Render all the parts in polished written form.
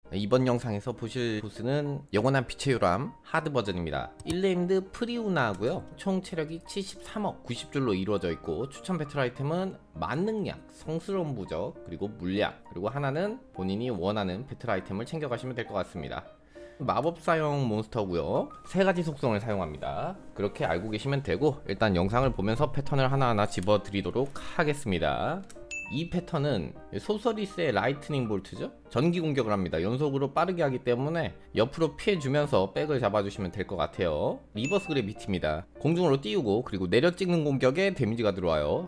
이번 영상에서 보실 보스는 영원한 빛의 요람 하드 버전입니다. 1네임드 프리우나하고요, 총 체력이 73억 90줄로 이루어져 있고, 추천 배틀 아이템은 만능약, 성스러운 부적, 그리고 물약, 그리고 하나는 본인이 원하는 배틀 아이템을 챙겨가시면 될 것 같습니다. 마법사용 몬스터고요, 3가지 속성을 사용합니다. 그렇게 알고 계시면 되고, 일단 영상을 보면서 패턴을 하나하나 집어드리도록 하겠습니다. 이 패턴은 소서리스의 라이트닝 볼트죠? 전기 공격을 합니다. 연속으로 빠르게 하기 때문에 옆으로 피해주면서 백을 잡아주시면 될 것 같아요. 리버스 그래비티입니다. 공중으로 띄우고 그리고 내려 찍는 공격에 데미지가 들어와요.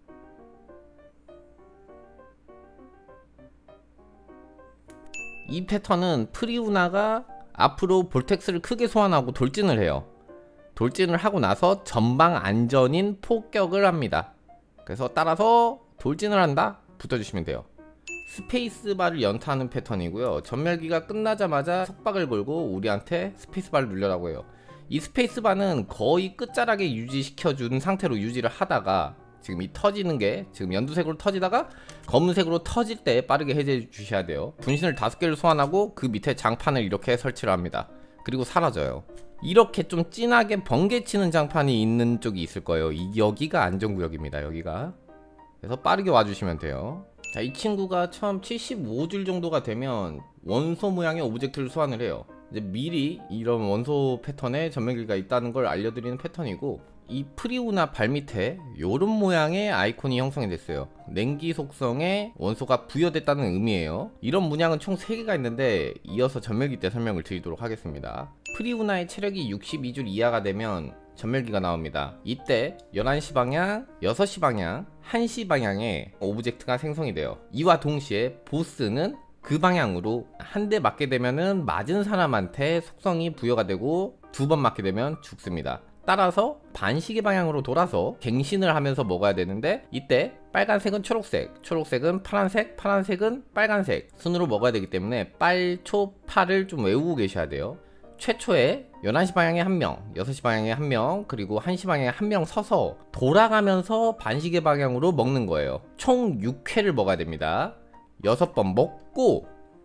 이 패턴은 프리우나가 앞으로 볼텍스를 크게 소환하고 돌진을 해요. 돌진을 하고 나서 전방 안전인 폭격을 합니다. 그래서 따라서 돌진을 한다? 붙어주시면 돼요. 스페이스바를 연타하는 패턴이고요. 전멸기가 끝나자마자 속박을 걸고 우리한테 스페이스바를 누르라고 해요. 이 스페이스바는 거의 끝자락에 유지시켜준 상태로 유지를 하다가 지금 이 터지는 게 지금 연두색으로 터지다가 검은색으로 터질 때 빠르게 해제해 주셔야 돼요. 분신을 5개를 소환하고 그 밑에 장판을 이렇게 설치를 합니다. 그리고 사라져요. 이렇게 좀 진하게 번개치는 장판이 있는 쪽이 있을 거예요. 여기가 안전구역입니다. 여기가. 그래서 빠르게 와주시면 돼요. 자, 이 친구가 처음 75줄 정도가 되면 원소 모양의 오브젝트를 소환을 해요. 이제 미리 이런 원소 패턴에 전멸기가 있다는 걸 알려드리는 패턴이고, 이 프리우나 발밑에 요런 모양의 아이콘이 형성이 됐어요. 냉기 속성에 원소가 부여됐다는 의미예요. 이런 문양은 총 3개가 있는데 이어서 전멸기 때 설명을 드리도록 하겠습니다. 프리우나의 체력이 62줄 이하가 되면 전멸기가 나옵니다. 이때 11시 방향, 6시 방향, 1시 방향에 오브젝트가 생성이 돼요. 이와 동시에 보스는 그 방향으로 한 대 맞게 되면은 맞은 사람한테 속성이 부여가 되고 2번 맞게 되면 죽습니다. 따라서 반시계 방향으로 돌아서 갱신을 하면서 먹어야 되는데, 이때 빨간색은 초록색, 초록색은 파란색, 파란색은 빨간색 순으로 먹어야 되기 때문에 빨, 초, 파를 좀 외우고 계셔야 돼요. 최초에 11시 방향에 1명, 6시 방향에 1명, 그리고 1시 방향에 1명 서서 돌아가면서 반시계 방향으로 먹는 거예요. 총 6회를 먹어야 됩니다. 6번 먹고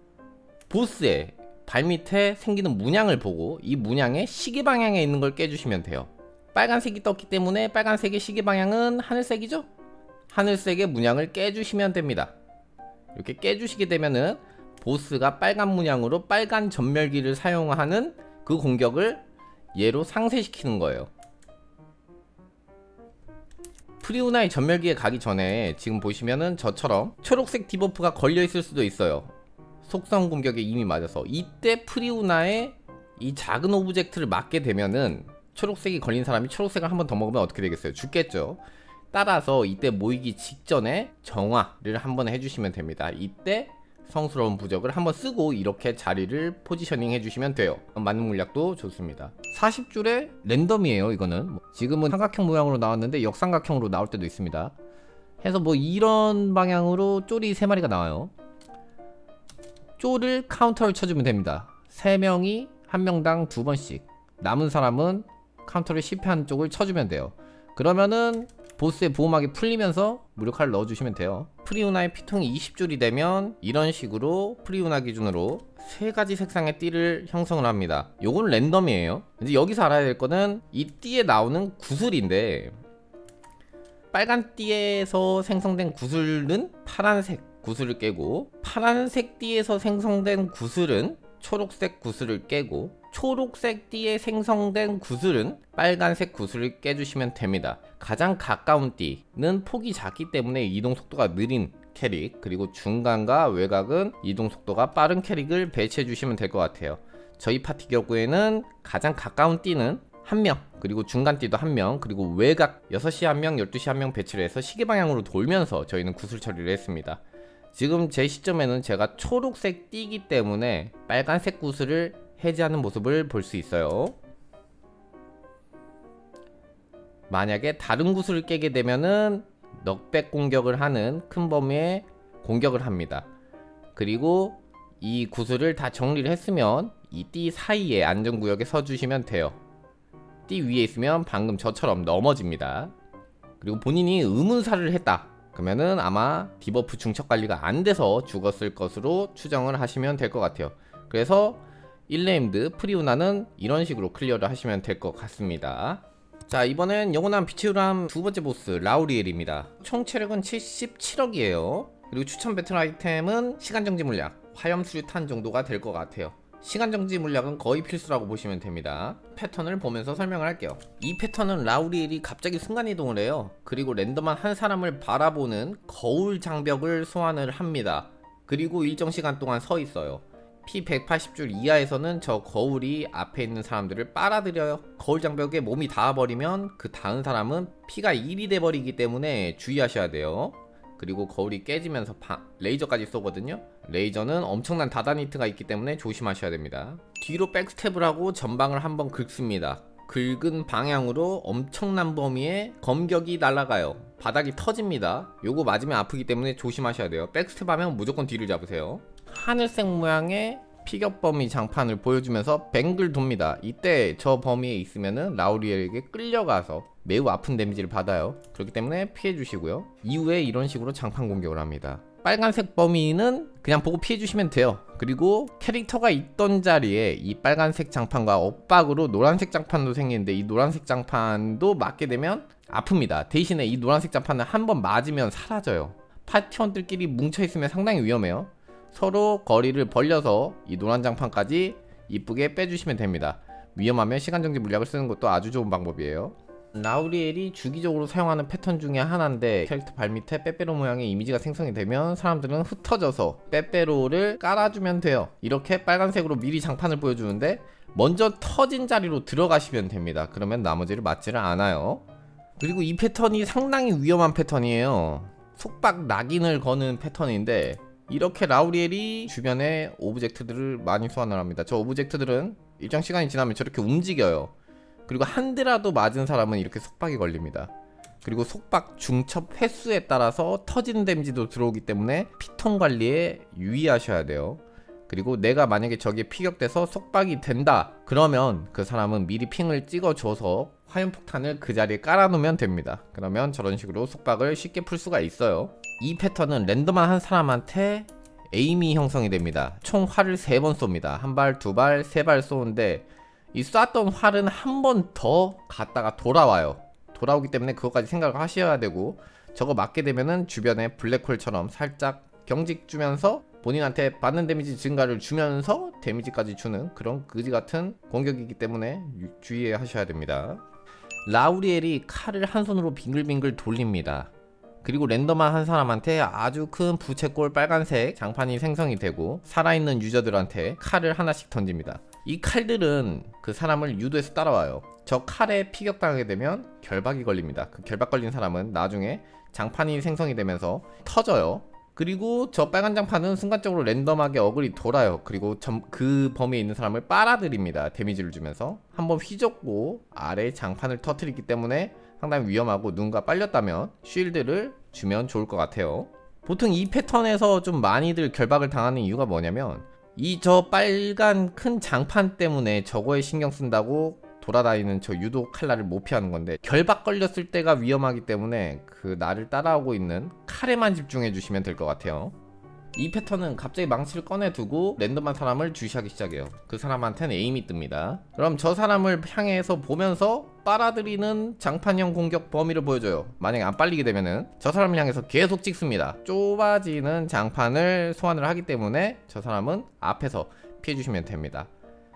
보스의 발밑에 생기는 문양을 보고 이 문양의 시계 방향에 있는 걸 깨주시면 돼요. 빨간색이 떴기 때문에 빨간색의 시계 방향은 하늘색이죠? 하늘색의 문양을 깨주시면 됩니다. 이렇게 깨주시게 되면은 보스가 빨간 문양으로 빨간 전멸기를 사용하는 그 공격을 얘로 상쇄시키는 거예요. 프리우나의 전멸기에 가기 전에 지금 보시면은 저처럼 초록색 디버프가 걸려있을 수도 있어요. 속성 공격에 이미 맞아서. 이때 프리우나의 이 작은 오브젝트를 맞게 되면은 초록색이 걸린 사람이 초록색을 한 번 더 먹으면 어떻게 되겠어요? 죽겠죠. 따라서 이때 모이기 직전에 정화를 한번 해주시면 됩니다. 이때 성스러운 부적을 한번 쓰고 이렇게 자리를 포지셔닝 해주시면 돼요. 맞는 물약도 좋습니다. 40줄에 랜덤이에요. 이거는 지금은 삼각형 모양으로 나왔는데 역삼각형으로 나올 때도 있습니다. 해서 뭐 이런 방향으로 쫄이 3마리가 나와요. 쫄을 카운터를 쳐주면 됩니다. 3명이 1명당 2번씩, 남은 사람은 카운터를 실패한 쪽을 쳐주면 돼요. 그러면은 보스의 보호막이 풀리면서 무력화를 넣어주시면 돼요. 프리우나의 피통이 20줄이 되면 이런 식으로 프리우나 기준으로 3가지 색상의 띠를 형성을 합니다. 요건 랜덤이에요. 이제 여기서 알아야 될 거는 이 띠에 나오는 구슬인데, 빨간 띠에서 생성된 구슬은 파란색 구슬을 깨고, 파란색 띠에서 생성된 구슬은 초록색 구슬을 깨고, 초록색 띠에 생성된 구슬은 빨간색 구슬을 깨주시면 됩니다. 가장 가까운 띠는 폭이 작기 때문에 이동 속도가 느린 캐릭, 그리고 중간과 외곽은 이동 속도가 빠른 캐릭을 배치해 주시면 될 것 같아요. 저희 파티 경우에는 가장 가까운 띠는 1명, 그리고 중간 띠도 1명, 그리고 외곽 6시 1명, 12시 1명 배치를 해서 시계 방향으로 돌면서 저희는 구슬 처리를 했습니다. 지금 제 시점에는 제가 초록색 띠기 때문에 빨간색 구슬을 해제하는 모습을 볼 수 있어요. 만약에 다른 구슬을 깨게 되면은 넉백 공격을 하는 큰 범위의 공격을 합니다. 그리고 이 구슬을 다 정리를 했으면 이 띠 사이에 안전구역에 서주시면 돼요. 띠 위에 있으면 방금 저처럼 넘어집니다. 그리고 본인이 의문사를 했다, 그러면은 아마 디버프 중첩 관리가 안 돼서 죽었을 것으로 추정을 하시면 될 것 같아요. 그래서 1네임드 프리우나는 이런 식으로 클리어를 하시면 될 것 같습니다. 자, 이번엔 영원한 빛의 후람 두 번째 보스 라우리엘입니다. 총 체력은 77억이에요. 그리고 추천 배틀 아이템은 시간정지 물약, 화염수류탄 정도가 될 것 같아요. 시간정지 물약은 거의 필수라고 보시면 됩니다. 패턴을 보면서 설명을 할게요. 이 패턴은 라우리엘이 갑자기 순간이동을 해요. 그리고 랜덤한 한 사람을 바라보는 거울 장벽을 소환을 합니다. 그리고 일정 시간 동안 서 있어요. 피 180줄 이하에서는 저 거울이 앞에 있는 사람들을 빨아들여요. 거울 장벽에 몸이 닿아버리면 그 닿은 사람은 피가 1이 돼버리기 때문에 주의하셔야 돼요. 그리고 거울이 깨지면서 레이저까지 쏘거든요. 레이저는 엄청난 다단 히트가 있기 때문에 조심하셔야 됩니다. 뒤로 백스텝을 하고 전방을 한번 긁습니다. 긁은 방향으로 엄청난 범위의 검격이 날아가요. 바닥이 터집니다. 요거 맞으면 아프기 때문에 조심하셔야 돼요. 백스텝 하면 무조건 뒤를 잡으세요. 하늘색 모양의 피격 범위 장판을 보여주면서 뱅글 돕니다. 이때 저 범위에 있으면은 라우리엘에게 끌려가서 매우 아픈 데미지를 받아요. 그렇기 때문에 피해주시고요. 이후에 이런 식으로 장판 공격을 합니다. 빨간색 범위는 그냥 보고 피해주시면 돼요. 그리고 캐릭터가 있던 자리에 이 빨간색 장판과 엇박으로 노란색 장판도 생기는데 이 노란색 장판도 맞게 되면 아픕니다. 대신에 이 노란색 장판은 한번 맞으면 사라져요. 파티원들끼리 뭉쳐있으면 상당히 위험해요. 서로 거리를 벌려서 이 노란 장판까지 이쁘게 빼주시면 됩니다. 위험하면 시간정지 물약을 쓰는 것도 아주 좋은 방법이에요. 라우리엘이 주기적으로 사용하는 패턴 중에 하나인데 캐릭터 발밑에 빼빼로 모양의 이미지가 생성이 되면 사람들은 흩어져서 빼빼로를 깔아주면 돼요. 이렇게 빨간색으로 미리 장판을 보여주는데 먼저 터진 자리로 들어가시면 됩니다. 그러면 나머지를 맞지를 않아요. 그리고 이 패턴이 상당히 위험한 패턴이에요. 속박 낙인을 거는 패턴인데 이렇게 라우리엘이 주변에 오브젝트들을 많이 소환을 합니다. 저 오브젝트들은 일정 시간이 지나면 저렇게 움직여요. 그리고 한 대라도 맞은 사람은 이렇게 속박이 걸립니다. 그리고 속박 중첩 횟수에 따라서 터지는 데미지도 들어오기 때문에 피통 관리에 유의하셔야 돼요. 그리고 내가 만약에 저기에 피격돼서 속박이 된다 그러면 그 사람은 미리 핑을 찍어줘서 화염폭탄을 그 자리에 깔아놓으면 됩니다. 그러면 저런 식으로 속박을 쉽게 풀 수가 있어요. 이 패턴은 랜덤한 한 사람한테 에임이 형성이 됩니다. 총 활을 3번 쏩니다. 한 발, 두 발, 세 발 쏘는데 이 쐈던 활은 한 번 더 갔다가 돌아와요. 돌아오기 때문에 그것까지 생각을 하셔야 되고 저거 맞게 되면은 주변에 블랙홀처럼 살짝 경직 주면서 본인한테 받는 데미지 증가를 주면서 데미지까지 주는 그런 그지같은 공격이기 때문에 주의하셔야 됩니다. 라우리엘이 칼을 한 손으로 빙글빙글 돌립니다. 그리고 랜덤한 한 사람한테 아주 큰 부채꼴 빨간색 장판이 생성이 되고 살아있는 유저들한테 칼을 하나씩 던집니다. 이 칼들은 그 사람을 유도해서 따라와요. 저 칼에 피격당하게 되면 결박이 걸립니다. 그 결박 걸린 사람은 나중에 장판이 생성이 되면서 터져요. 그리고 저 빨간 장판은 순간적으로 랜덤하게 어글이 돌아요. 그리고 그 범위에 있는 사람을 빨아들입니다. 데미지를 주면서 한번 휘젓고 아래 장판을 터뜨리기 때문에 상당히 위험하고 누군가 빨렸다면 쉴드를 주면 좋을 것 같아요. 보통 이 패턴에서 좀 많이들 결박을 당하는 이유가 뭐냐면 이 저 빨간 큰 장판 때문에 저거에 신경 쓴다고 돌아다니는 저 유도 칼날을 못 피하는 건데 결박 걸렸을 때가 위험하기 때문에 그 나를 따라오고 있는 칼에만 집중해 주시면 될 것 같아요. 이 패턴은 갑자기 망치를 꺼내 두고 랜덤한 사람을 주시하기 시작해요. 그 사람한테는 에임이 뜹니다. 그럼 저 사람을 향해서 보면서 빨아들이는 장판형 공격 범위를 보여줘요. 만약에 안 빨리게 되면은 저 사람을 향해서 계속 찍습니다. 좁아지는 장판을 소환을 하기 때문에 저 사람은 앞에서 피해주시면 됩니다.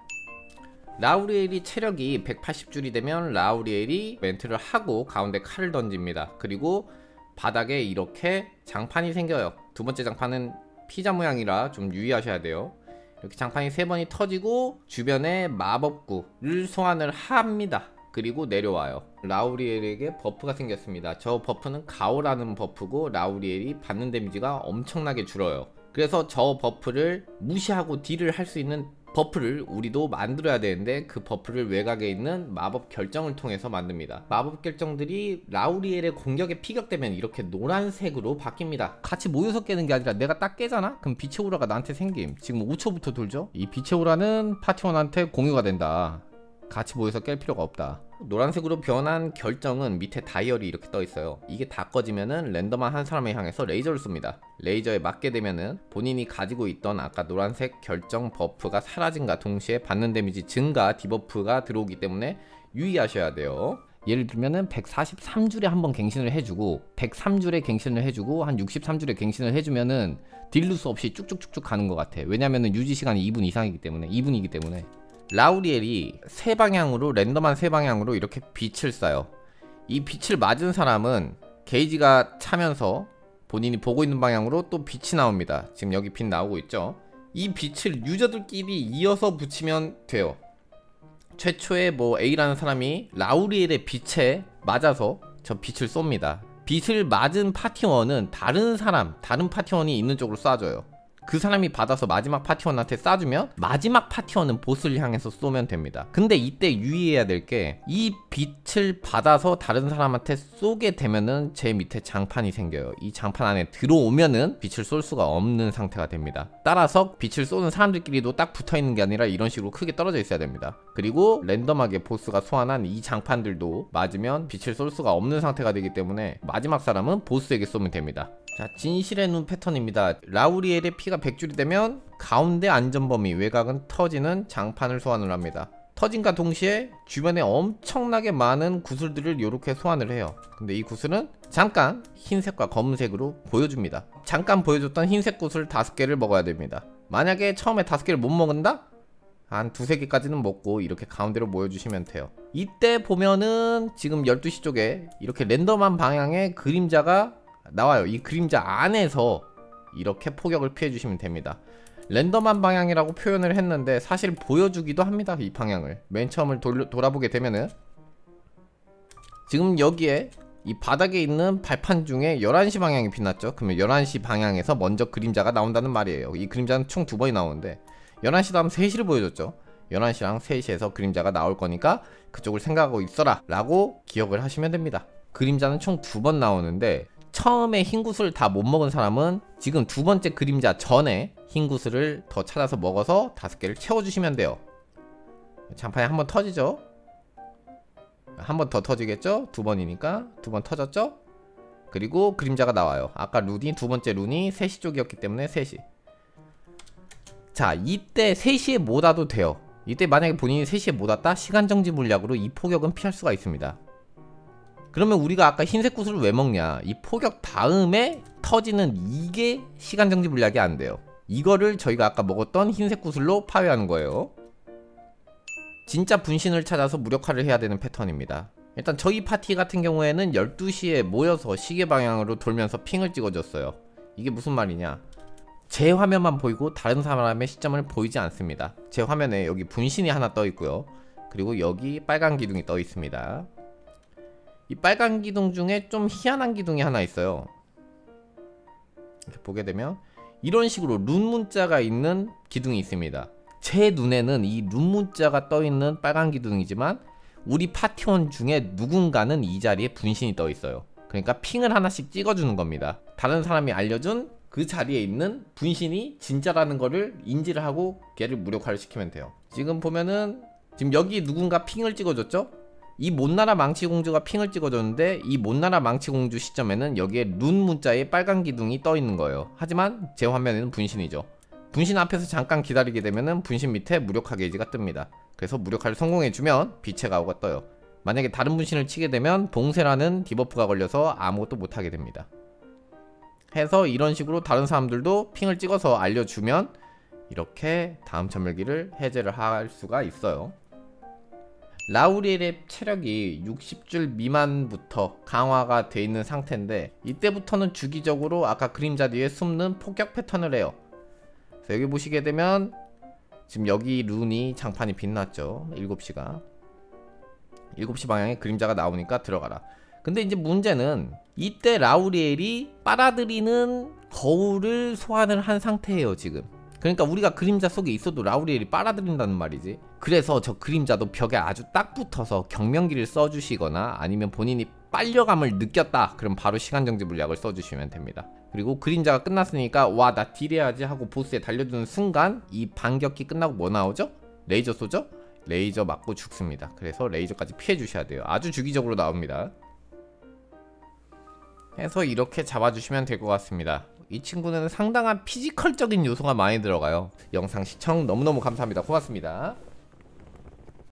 라우리엘이 체력이 180줄이 되면 라우리엘이 멘트를 하고 가운데 칼을 던집니다. 그리고 바닥에 이렇게 장판이 생겨요. 두 번째 장판은 피자 모양이라 좀 유의하셔야 돼요. 이렇게 장판이 3번이 터지고 주변에 마법구를 소환을 합니다. 그리고 내려와요. 라우리엘에게 버프가 생겼습니다. 저 버프는 가오라는 버프고 라우리엘이 받는 데미지가 엄청나게 줄어요. 그래서 저 버프를 무시하고 딜을 할 수 있는 버프를 우리도 만들어야 되는데 그 버프를 외곽에 있는 마법 결정을 통해서 만듭니다. 마법 결정들이 라우리엘의 공격에 피격되면 이렇게 노란색으로 바뀝니다. 같이 모여서 깨는 게 아니라 내가 딱 깨잖아? 그럼 빛의 오라가 나한테 생김. 지금 5초부터 돌죠? 이 빛의 오라는 파티원한테 공유가 된다. 같이 모여서 깰 필요가 없다. 노란색으로 변한 결정은 밑에 다이얼이 이렇게 떠 있어요. 이게 다 꺼지면은 랜덤한 한 사람을 향해서 레이저를 쏩니다. 레이저에 맞게 되면은 본인이 가지고 있던 아까 노란색 결정 버프가 사라진과 동시에 받는 데미지 증가 디버프가 들어오기 때문에 유의하셔야 돼요. 예를 들면은 143줄에 한번 갱신을 해주고 103줄에 갱신을 해주고 한 63줄에 갱신을 해주면은 딜루스 없이 쭉쭉쭉쭉 가는 것 같아. 왜냐면은 유지 시간이 2분 이상이기 때문에 2분이기 때문에. 라우리엘이 세 방향으로 랜덤한 세 방향으로 이렇게 빛을 쏴요. 이 빛을 맞은 사람은 게이지가 차면서 본인이 보고 있는 방향으로 또 빛이 나옵니다. 지금 여기 빛 나오고 있죠. 이 빛을 유저들끼리 이어서 붙이면 돼요. 최초에 뭐 A라는 사람이 라우리엘의 빛에 맞아서 저 빛을 쏩니다. 빛을 맞은 파티원은 다른 파티원이 있는 쪽으로 쏴줘요. 그 사람이 받아서 마지막 파티원한테 쏴주면 마지막 파티원은 보스를 향해서 쏘면 됩니다. 근데 이때 유의해야 될 게 이 빛을 받아서 다른 사람한테 쏘게 되면은 제 밑에 장판이 생겨요. 이 장판 안에 들어오면은 빛을 쏠 수가 없는 상태가 됩니다. 따라서 빛을 쏘는 사람들끼리도 딱 붙어있는 게 아니라 이런 식으로 크게 떨어져 있어야 됩니다. 그리고 랜덤하게 보스가 소환한 이 장판들도 맞으면 빛을 쏠 수가 없는 상태가 되기 때문에 마지막 사람은 보스에게 쏘면 됩니다. 자, 진실의 눈 패턴입니다. 라우리엘의 피가 100줄이 되면 가운데 안전범위 외곽은 터지는 장판을 소환을 합니다. 터진과 동시에 주변에 엄청나게 많은 구슬들을 이렇게 소환을 해요. 근데 이 구슬은 잠깐 흰색과 검은색으로 보여줍니다. 잠깐 보여줬던 흰색 구슬 5개를 먹어야 됩니다. 만약에 처음에 5개를 못 먹는다? 한 2~3개까지는 먹고 이렇게 가운데로 모여주시면 돼요. 이때 보면은 지금 12시 쪽에 이렇게 랜덤한 방향의 그림자가 나와요. 이 그림자 안에서 이렇게 포격을 피해주시면 됩니다. 랜덤한 방향이라고 표현을 했는데 사실 보여주기도 합니다. 이 방향을 맨 처음을 돌아보게 되면은 지금 여기에 이 바닥에 있는 발판 중에 11시 방향이 빛났죠. 그러면 11시 방향에서 먼저 그림자가 나온다는 말이에요. 이 그림자는 총 2번이 나오는데 11시 다음 3시를 보여줬죠. 11시랑 3시에서 그림자가 나올 거니까 그쪽을 생각하고 있어라 라고 기억을 하시면 됩니다. 그림자는 총 2번 나오는데 처음에 흰 구슬을 다 못 먹은 사람은 지금 두 번째 그림자 전에 흰 구슬을 더 찾아서 먹어서 5개를 채워주시면 돼요. 장판이 한번 터지죠. 한 번 더 터지겠죠. 2번이니까 2번 터졌죠. 그리고 그림자가 나와요. 아까 룬이 두 번째 룬이 3시 쪽이었기 때문에 3시. 자, 이때 3시에 못 와도 돼요. 이때 만약에 본인이 3시에 못 왔다? 시간정지 물약으로 이 포격은 피할 수가 있습니다. 그러면 우리가 아까 흰색 구슬을 왜 먹냐? 이 포격 다음에 터지는 이게 시간정지 물약이 안 돼요. 이거를 저희가 아까 먹었던 흰색 구슬로 파괴하는 거예요. 진짜 분신을 찾아서 무력화를 해야 되는 패턴입니다. 일단 저희 파티 같은 경우에는 12시에 모여서 시계 방향으로 돌면서 핑을 찍어줬어요. 이게 무슨 말이냐? 제 화면만 보이고 다른 사람의 시점을 보이지 않습니다. 제 화면에 여기 분신이 하나 떠 있고요. 그리고 여기 빨간 기둥이 떠 있습니다. 이 빨간 기둥 중에 좀 희한한 기둥이 하나 있어요. 이렇게 보게 되면 이런 식으로 룬 문자가 있는 기둥이 있습니다. 제 눈에는 이 룬 문자가 떠 있는 빨간 기둥이지만 우리 파티원 중에 누군가는 이 자리에 분신이 떠 있어요. 그러니까 핑을 하나씩 찍어주는 겁니다. 다른 사람이 알려준 그 자리에 있는 분신이 진짜라는 거를 인지를 하고 걔를 무력화를 시키면 돼요. 지금 보면은 지금 여기 누군가 핑을 찍어줬죠? 이 못나라 망치공주가 핑을 찍어줬는데 이 못나라 망치공주 시점에는 여기에 룬 문자에 빨간 기둥이 떠 있는 거예요. 하지만 제 화면에는 분신이죠. 분신 앞에서 잠깐 기다리게 되면은 분신 밑에 무력화 게이지가 뜹니다. 그래서 무력화를 성공해주면 빛의 가오가 떠요. 만약에 다른 분신을 치게 되면 봉쇄라는 디버프가 걸려서 아무것도 못하게 됩니다. 해서 이런 식으로 다른 사람들도 핑을 찍어서 알려주면 이렇게 다음 천멸기를 해제를 할 수가 있어요. 라우리엘의 체력이 60줄 미만부터 강화가 돼 있는 상태인데 이때부터는 주기적으로 아까 그림자 뒤에 숨는 폭격 패턴을 해요. 그래서 여기 보시게 되면 지금 여기 룬이 장판이 빛났죠. 7시가 7시 방향에 그림자가 나오니까 들어가라. 근데 이제 문제는 이때 라우리엘이 빨아들이는 거울을 소환을 한 상태예요. 지금 그러니까 우리가 그림자 속에 있어도 라우리엘이 빨아들인다는 말이지. 그래서 저 그림자도 벽에 아주 딱 붙어서 경명기를 써주시거나 아니면 본인이 빨려감을 느꼈다 그럼 바로 시간정지 물약을 써주시면 됩니다. 그리고 그림자가 끝났으니까 와 나 딜해야지 하고 보스에 달려드는 순간 이 반격기 끝나고 뭐 나오죠? 레이저 쏘죠? 레이저 맞고 죽습니다. 그래서 레이저까지 피해 주셔야 돼요. 아주 주기적으로 나옵니다. 해서 이렇게 잡아주시면 될 것 같습니다. 이 친구는 상당한 피지컬적인 요소가 많이 들어가요. 영상 시청 너무너무 감사합니다. 고맙습니다.